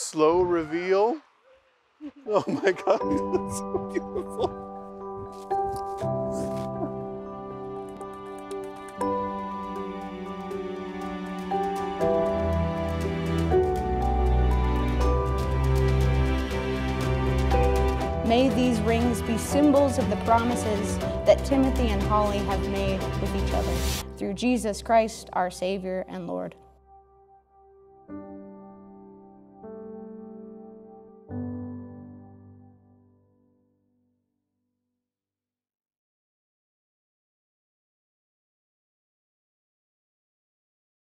slow reveal. Oh my God, that's so beautiful. May these rings be symbols of the promises that Timothy and Holly have made with each other. Through Jesus Christ, our Savior and Lord.